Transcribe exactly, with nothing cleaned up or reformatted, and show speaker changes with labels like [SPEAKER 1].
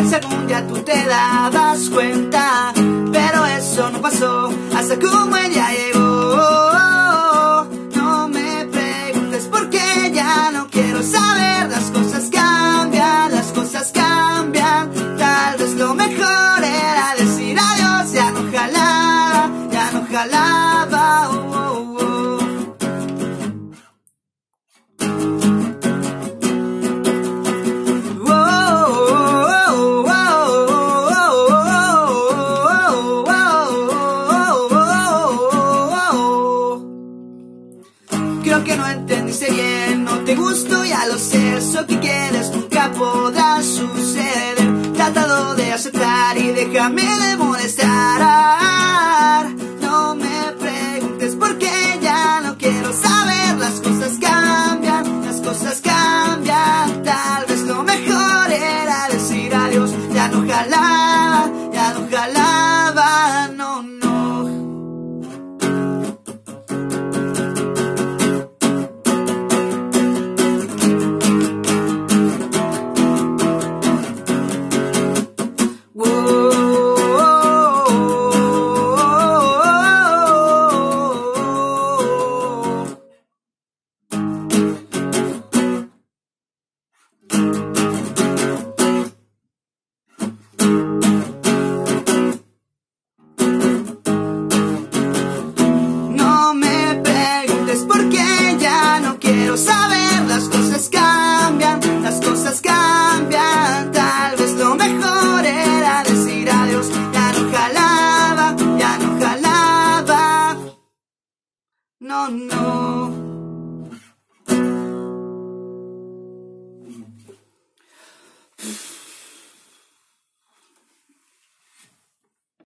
[SPEAKER 1] si algún día tú te dabas cuenta. Pero eso no pasó hasta que un buen día llegó. No me preguntes por qué, ya no quiero saber. Las cosas cambian, las cosas cambian. Tal vez lo mejor era decir adiós. Ya no jalaba, ya no jalaba. Oh, oh, oh. Creo que no entendiste bien, no te gustó, ya lo sé. Eso que quieres nunca podrá suceder. Tratado de aceptar y déjame de molestar. No me preguntes por qué, ya no quiero saber. Las cosas cambian, las cosas cambian. Tal vez lo mejor era decir adiós. Ya no jalaba, ya no jalaba, no, no. Saber, las cosas cambian, las cosas cambian. Tal vez lo mejor era decir adiós. Ya no jalaba, ya no jalaba. No, no.